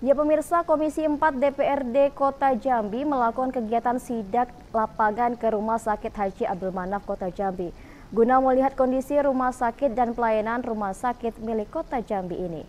Ya pemirsa, Komisi 4 DPRD Kota Jambi melakukan kegiatan sidak lapangan ke Rumah Sakit Haji Abdul Manaf Kota Jambi guna melihat kondisi rumah sakit dan pelayanan rumah sakit milik Kota Jambi ini.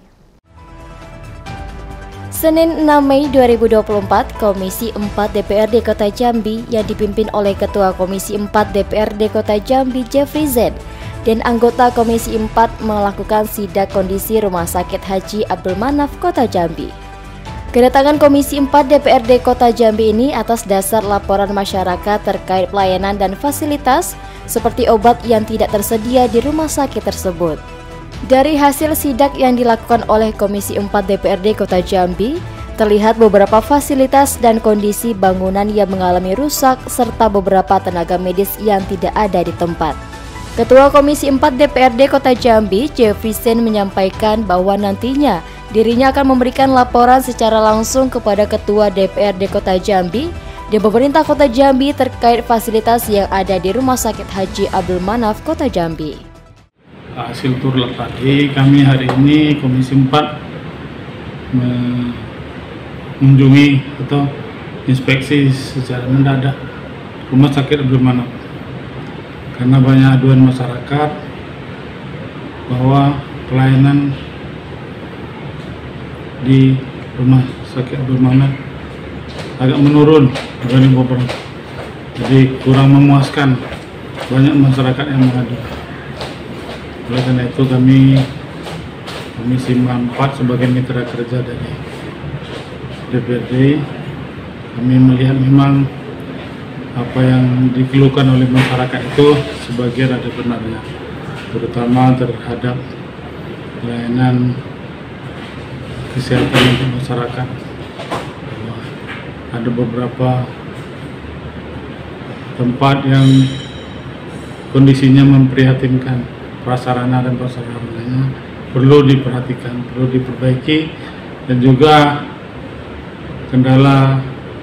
Senin 6 Mei 2024, Komisi 4 DPRD Kota Jambi yang dipimpin oleh Ketua Komisi 4 DPRD Kota Jambi Jeffrey Z dan anggota Komisi 4 melakukan sidak kondisi Rumah Sakit Haji Abdul Manaf Kota Jambi. Kedatangan Komisi 4 DPRD Kota Jambi ini atas dasar laporan masyarakat terkait pelayanan dan fasilitas seperti obat yang tidak tersedia di rumah sakit tersebut. Dari hasil sidak yang dilakukan oleh Komisi 4 DPRD Kota Jambi, terlihat beberapa fasilitas dan kondisi bangunan yang mengalami rusak serta beberapa tenaga medis yang tidak ada di tempat. Ketua Komisi 4 DPRD Kota Jambi, Jeffrey Z menyampaikan bahwa nantinya dirinya akan memberikan laporan secara langsung kepada Ketua DPRD Kota Jambi dan pemerintah Kota Jambi terkait fasilitas yang ada di Rumah Sakit Haji Abdul Manaf Kota Jambi. Hasil tur tadi, kami hari ini Komisi 4 mengunjungi atau inspeksi secara mendadak Rumah Sakit Abdul Manaf karena banyak aduan masyarakat bahwa pelayanan di Rumah Sakit Abdul Manaf agak menurun dibanding beberapa, jadi kurang memuaskan, banyak masyarakat yang mengadu. Oleh karena itu kami Komisi 4 sebagai mitra kerja dari DPRD, kami melihat memang apa yang dikeluhkan oleh masyarakat itu sebagian ada benarnya, terutama terhadap pelayanan kesehatan untuk masyarakat. Ada beberapa tempat yang kondisinya memprihatinkan, prasarana dan prasarananya perlu diperhatikan, perlu diperbaiki, dan juga kendala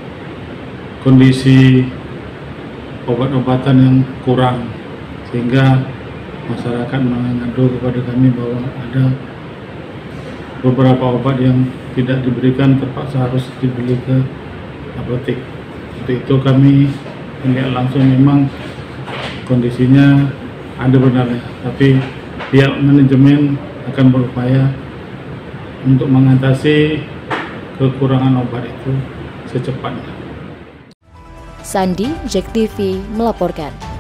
kondisi obat-obatan yang kurang, sehingga masyarakat mengadu kepada kami bahwa ada beberapa obat yang tidak diberikan, terpaksa harus dibeli ke apotek. Untuk itu kami melihat langsung memang kondisinya ada benarnya, tapi pihak manajemen akan berupaya untuk mengatasi kekurangan obat itu secepatnya. Sandi, JEK TV melaporkan.